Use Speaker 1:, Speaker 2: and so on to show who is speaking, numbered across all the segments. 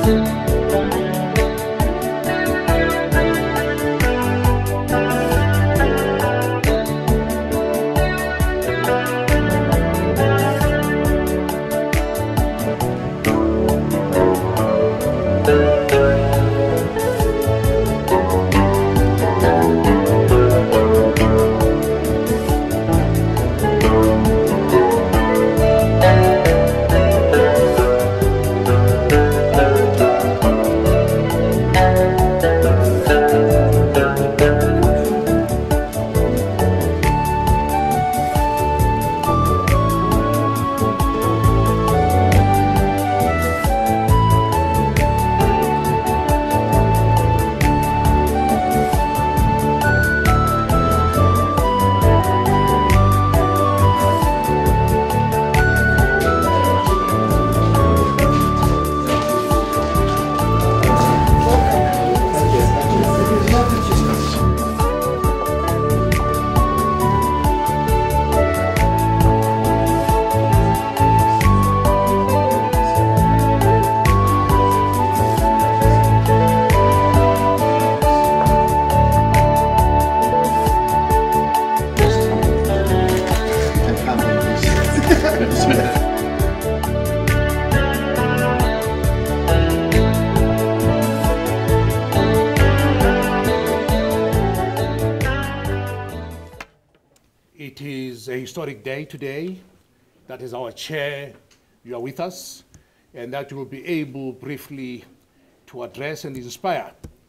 Speaker 1: It is a historic day today. That is our chair. You are with us, and that you will be able briefly to address and inspire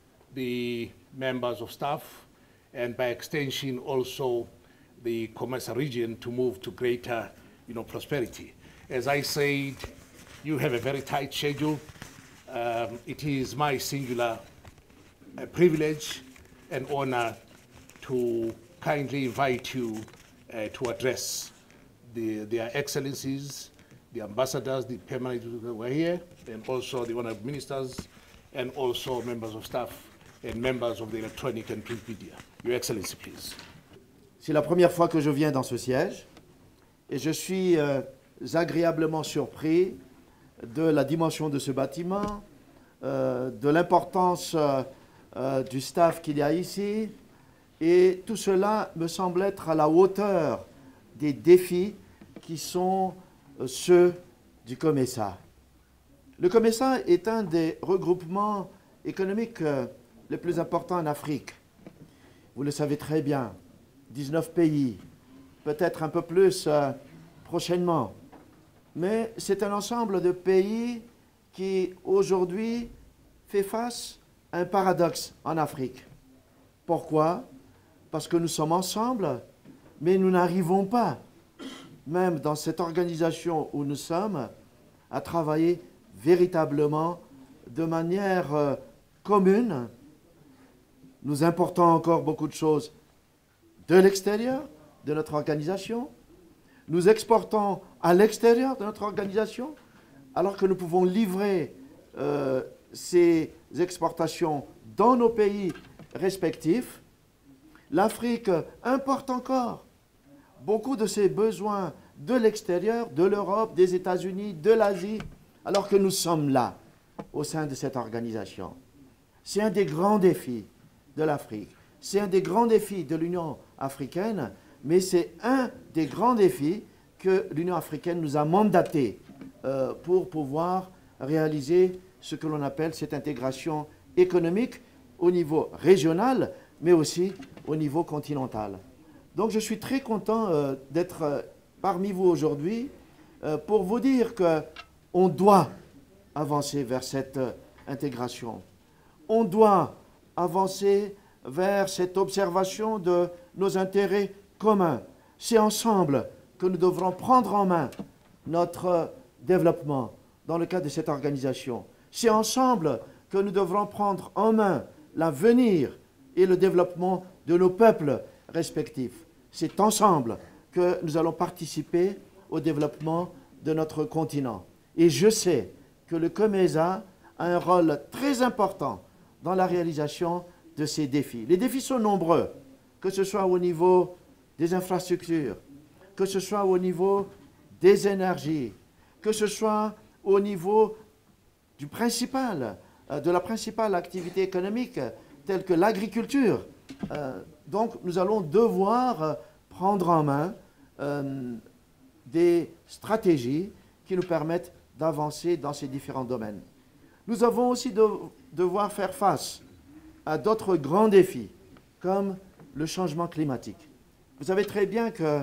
Speaker 1: the members of staff, and by extension also the Comesa region to move to greater prosperity. As I said, you have a very tight schedule. It is my singular privilege and honor to kindly invite you to address their excellencies, the ambassadors, the permanent who were here, and also the honorable ministers, and also members of staff and members of the electronic and print media. Your Excellency, please.
Speaker 2: C'est la première fois que je viens dans ce siège et je suis agréablement surpris de la dimension de ce bâtiment, de l'importance du staff qu'il y a ici, et tout cela me semble être à la hauteur des défis qui sont ceux du COMESA. Le COMESA est un des regroupements économiques les plus importants en Afrique. Vous le savez très bien, 19 pays, peut-être un peu plus prochainement. Mais c'est un ensemble de pays qui aujourd'hui fait face à un paradoxe en Afrique. Pourquoi? Parce que nous sommes ensemble, mais nous n'arrivons pas, même dans cette organisation où nous sommes, à travailler véritablement de manière commune. Nous importons encore beaucoup de choses de l'extérieur de notre organisation. Nous exportons à l'extérieur de notre organisation, alors que nous pouvons livrer ces exportations dans nos pays respectifs. L'Afrique importe encore beaucoup de ses besoins de l'extérieur, de l'Europe, des États-Unis, de l'Asie, alors que nous sommes là, au sein de cette organisation. C'est un des grands défis de l'Afrique. C'est un des grands défis de l'Union africaine, mais c'est un des grands défis que l'Union africaine nous a mandatés pour pouvoir réaliser ce que l'on appelle cette intégration économique au niveau régional, mais aussi au niveau continental. Donc je suis très content d'être parmi vous aujourd'hui pour vous dire qu'on doit avancer vers cette intégration. On doit avancer vers cette observation de nos intérêts communs. C'est ensemble que nous devrons prendre en main notre développement dans le cadre de cette organisation. C'est ensemble que nous devrons prendre en main l'avenir et le développement de nos peuples respectifs. C'est ensemble que nous allons participer au développement de notre continent. Et je sais que le COMESA a un rôle très important dans la réalisation de ces défis. Les défis sont nombreux, que ce soit au niveau des infrastructures, que ce soit au niveau des énergies, que ce soit au niveau de la principale activité économique telle que l'agriculture. Donc nous allons devoir prendre en main des stratégies qui nous permettent d'avancer dans ces différents domaines. Nous avons aussi devoir faire face à d'autres grands défis, comme le changement climatique. Vous savez très bien que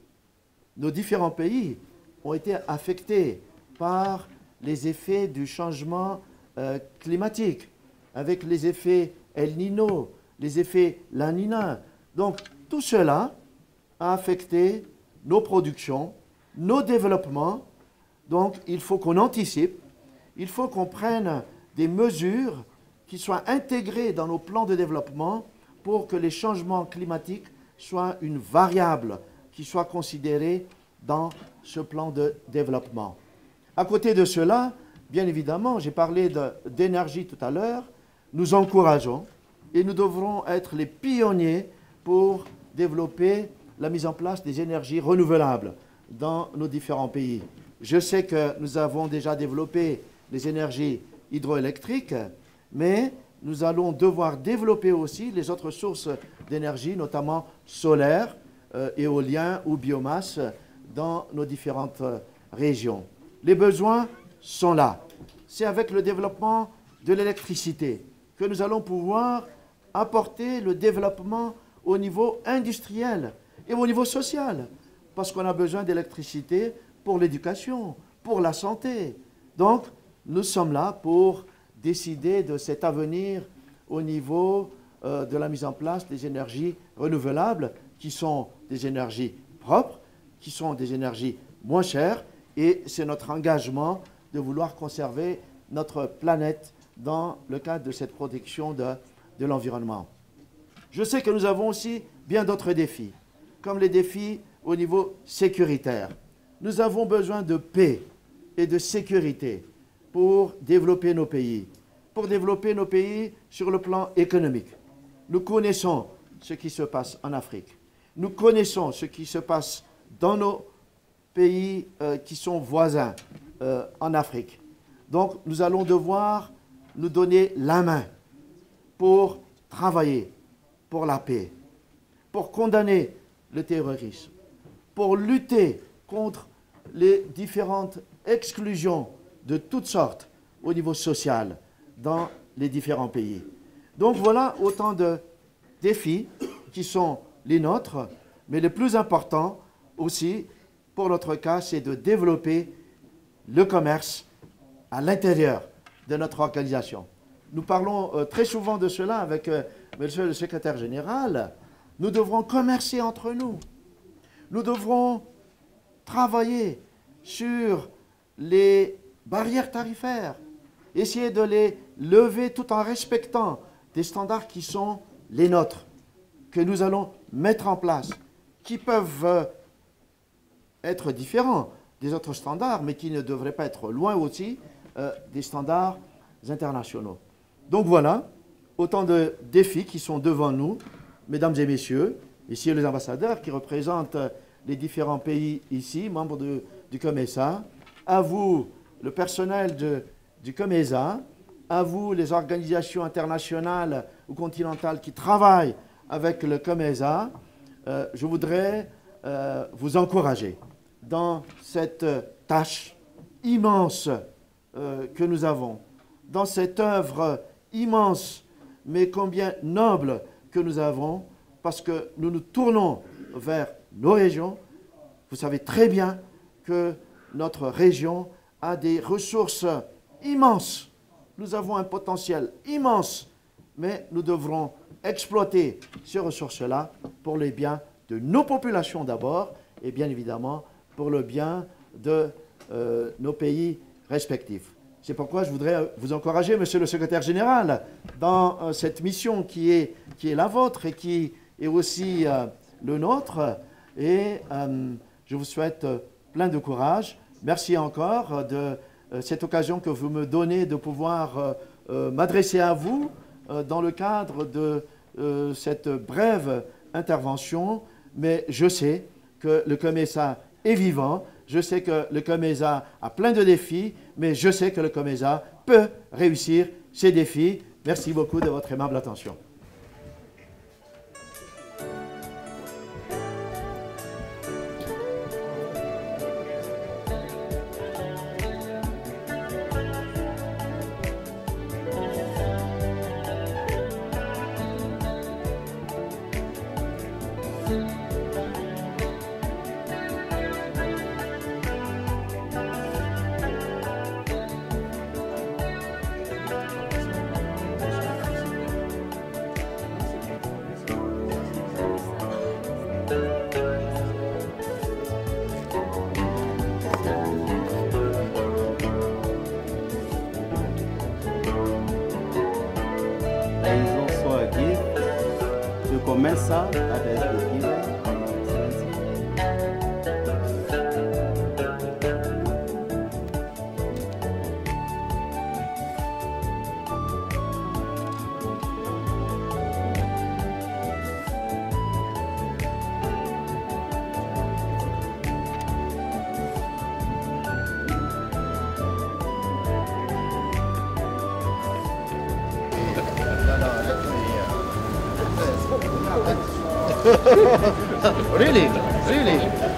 Speaker 2: nos différents pays ont été affectés par les effets du changement climatique, avec les effets El Niño, les effets La Niña. Donc, tout cela a affecté nos productions, nos développements. Donc, il faut qu'on anticipe, il faut qu'on prenne des mesures qui soient intégrées dans nos plans de développement pour que les changements climatiques soient une variable qui soit considérée dans ce plan de développement. À côté de cela, bien évidemment, j'ai parlé d'énergie tout à l'heure, nous encourageons et nous devrons être les pionniers pour développer la mise en place des énergies renouvelables dans nos différents pays. Je sais que nous avons déjà développé les énergies hydroélectriques, mais nous allons devoir développer aussi les autres sources d'énergie, notamment solaire, éolien ou biomasse, dans nos différentes régions. Les besoins sont là. C'est avec le développement de l'électricité que nous allons pouvoir apporter le développement au niveau industriel et au niveau social, parce qu'on a besoin d'électricité pour l'éducation, pour la santé. Donc, nous sommes là pour décider de cet avenir au niveau de la mise en place des énergies renouvelables, qui sont des énergies propres, qui sont des énergies moins chères, et c'est notre engagement de vouloir conserver notre planète dans le cadre de cette protection de l'environnement. Je sais que nous avons aussi bien d'autres défis, comme les défis au niveau sécuritaire. Nous avons besoin de paix et de sécurité pour développer nos pays sur le plan économique. Nous connaissons ce qui se passe en Afrique. Nous connaissons ce qui se passe dans nos pays qui sont voisins en Afrique. Donc, nous allons devoir nous donner la main pour travailler pour la paix, pour condamner le terrorisme, pour lutter contre les différentes exclusions de toutes sortes au niveau social dans les différents pays. Donc voilà autant de défis qui sont les nôtres, mais le plus important aussi, pour notre cas, c'est de développer le commerce à l'intérieur de notre organisation. Nous parlons très souvent de cela avec monsieur le secrétaire général. Nous devrons commercer entre nous. Nous devrons travailler sur les barrières tarifaires, essayer de les lever tout en respectant des standards qui sont les nôtres, que nous allons mettre en place, qui peuvent être différents des autres standards, mais qui ne devraient pas être loin aussi des standards internationaux. Donc voilà, autant de défis qui sont devant nous, mesdames et messieurs, ici les ambassadeurs qui représentent les différents pays ici, membres du COMESA, à vous, le personnel du COMESA, à vous, les organisations internationales ou continentales qui travaillent avec le COMESA, je voudrais vous encourager dans cette tâche immense que nous avons, dans cette œuvre immense, mais combien noble que nous avons, parce que nous nous tournons vers nos régions. Vous savez très bien que notre région a des ressources immenses. Nous avons un potentiel immense, mais nous devrons exploiter ces ressources-là pour le bien de nos populations d'abord, et bien évidemment pour le bien de nos pays respectifs. C'est pourquoi je voudrais vous encourager, monsieur le secrétaire général, dans cette mission qui est la vôtre et qui est aussi le nôtre. Et je vous souhaite plein de courage. Merci encore de cette occasion que vous me donnez de pouvoir m'adresser à vous dans le cadre de cette brève intervention. Mais je sais que le COMESA est vivant. Je sais que le COMESA a plein de défis, mais je sais que le COMESA peut réussir ces défis. Merci beaucoup de votre aimable attention.
Speaker 3: COMESA that has been given.
Speaker 2: Really? Really?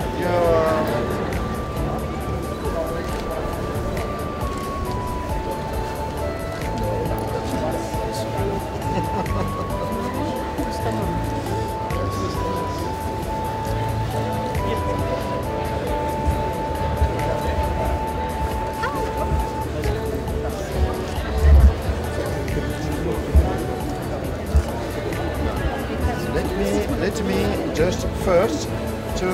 Speaker 2: Let me just first to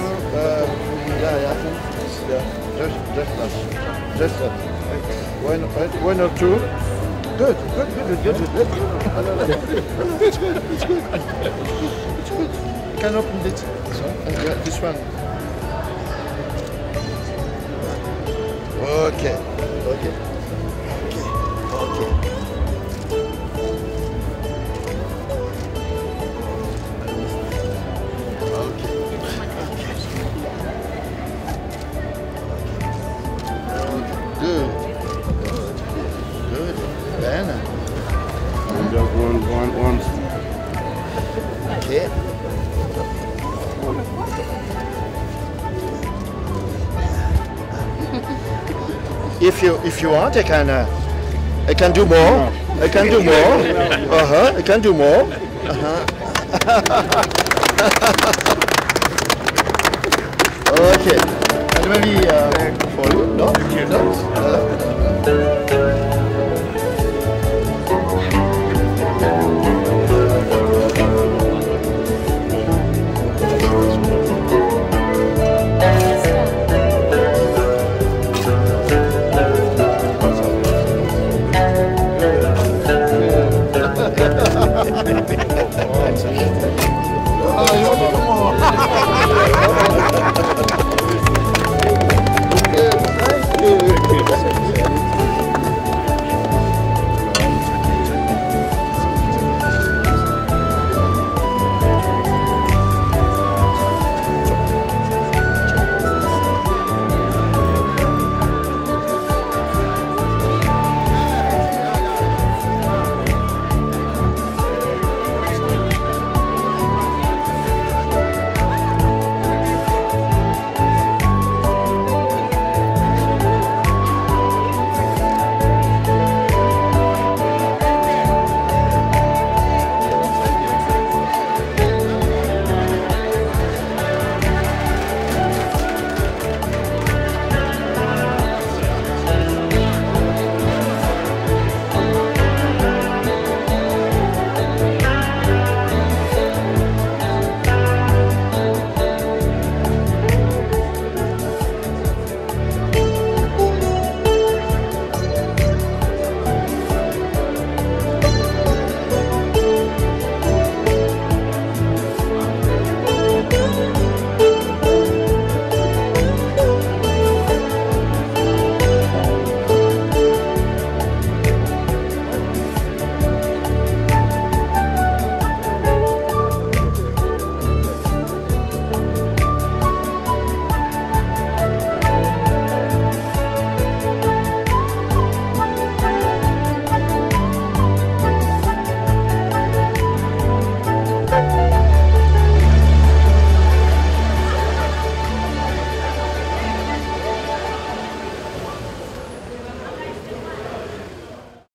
Speaker 2: just one or two. Good. It's good. You can open it. This one. Okay. Good. Then.
Speaker 3: Just one.
Speaker 2: Okay. If you want, I can do more. I can do more. I can do more. Okay. And maybe for you, no?